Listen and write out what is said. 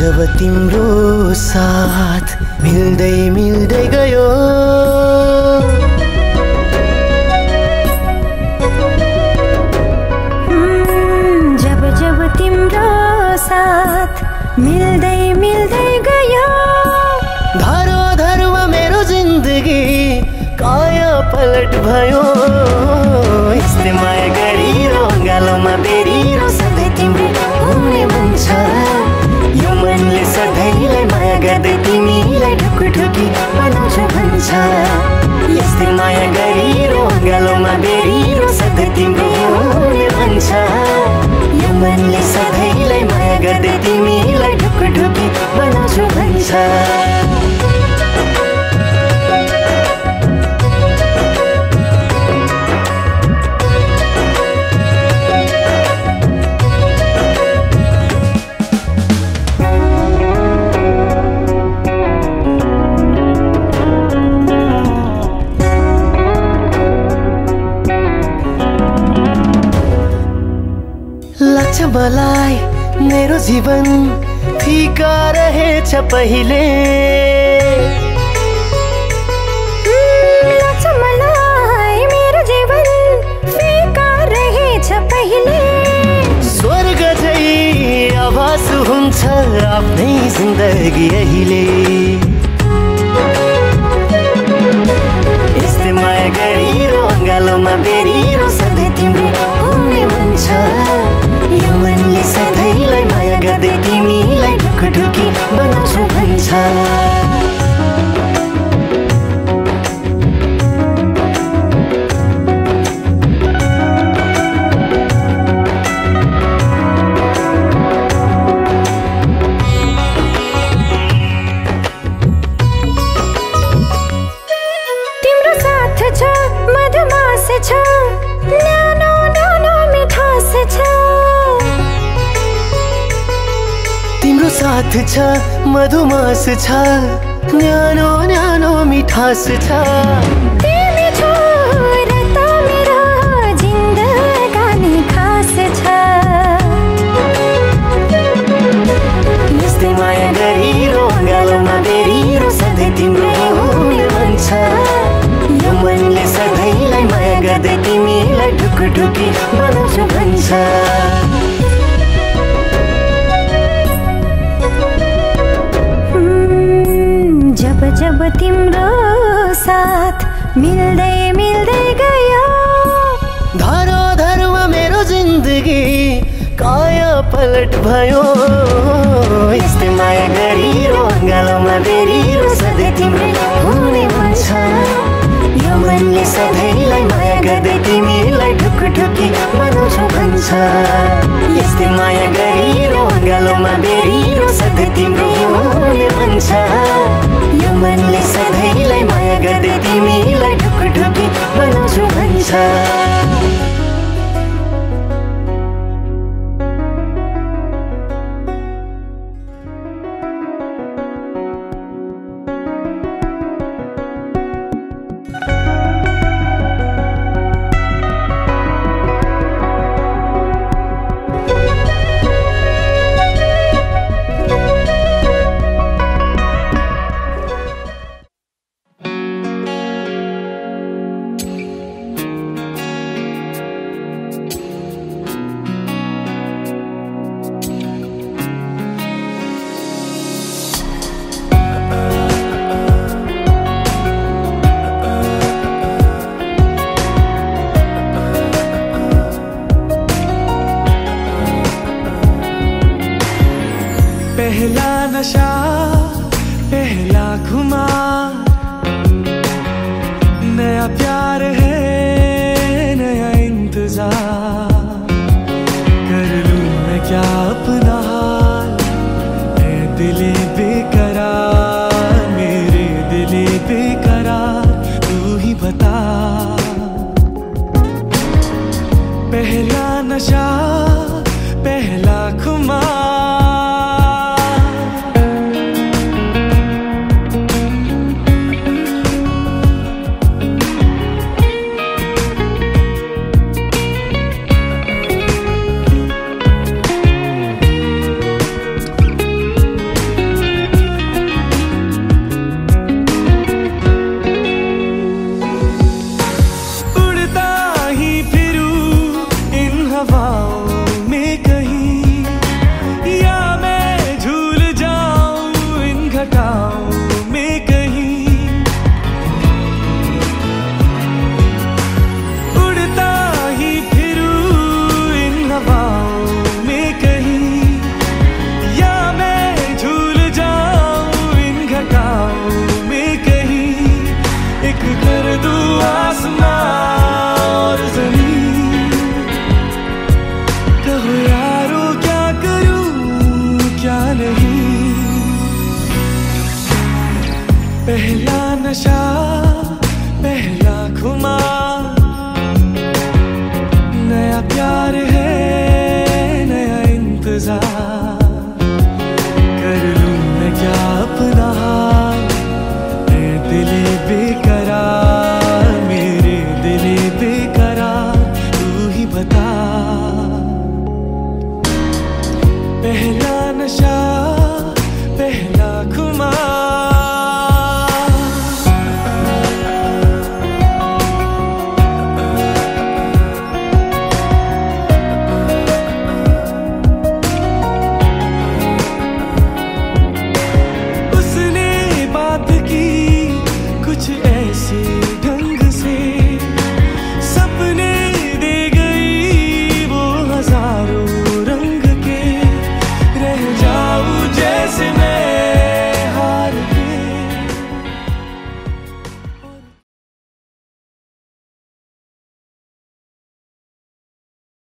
जब तिम्रो साथ मिल्दै मिल्दै गयो, जब जब तिम्रो साथ मिल्दै मिल्दै गयो, धरोधरमा मेरो जिन्दगी काया पलट भयो। यस्तै माया गरिरो गालोमा बेरिरो सधैँ तिम्रो हुने मन छ। यो मनले सधैँलाई माया गर्दै तिमीलाई ढुकढुकी बनाउँछ भन्छ। यस्तै माया गरिरो गालोमा बेरिरो सधैँ तिम्रो हुने मन छ। यो मनले सधैँलाई माया गर्दै तिमीलाई ढुकढुकी बनाउँछ भन्छ। लाग्छ मलाई मेरो जीवन फिका रहेछ पहिले, लाग्छ मलाई मेरो जीवन फिका रहेछ पहिले। स्वर्ग झै आभास हुन्छ आफ्नै जिन्दगी अहिले। यस्तै माया गरिरो गालोमा बेरिरो सधैँ तिम्रो हुने मन छ। यो मनले सधैँलाई माया गर्दै तिमीलाई ढुकढुकी बनाउँछ भन्छ। तिम्रो साथ छ मधुमास छ, न्यानो न्यानो मिठास छ। तिम्रो साथ छ मधुमास छ, न्यानो न्यानो मिठास छ। तिमी छौ र त मेरो जिन्दगानी खास छ। यस्तै माया गरिरो गालोमा बेरिरो सधैँ तिम्रो हुने मन छ। यो मनले सधैँलाई माया गर्दै तिमीलाई ढुकढुकी बनाउँछ भन्छ। जब जब तिम्रो साथ मिल्दै मिल्दै गयो, धरोधरमा मेरो जिन्दगी काया पलट भयो। यस्तै माया गरिरो गालोमा बेरिरो सधैँ तिम्रो हुने मन छ। यो मनले सधैँलाई माया गर्दै तिमीलाई ढुकढुकी बनाउँछ भन्छ। यस्तै माया गरिरो गालोमा बेरिरो सधैँ तिम्रो हुने मन छ। यो मनले सधैँलाई माया गर्दै तिमीलाई ढुकढुकी बनाउँछ भन्छ। पहला नशा पहला खुमार, नया प्यार है नया इंतजार। कर लूं मैं क्या अपना हाल, ऐ दिले बेकरार, मेरे दिले बेकरार, तू ही बता।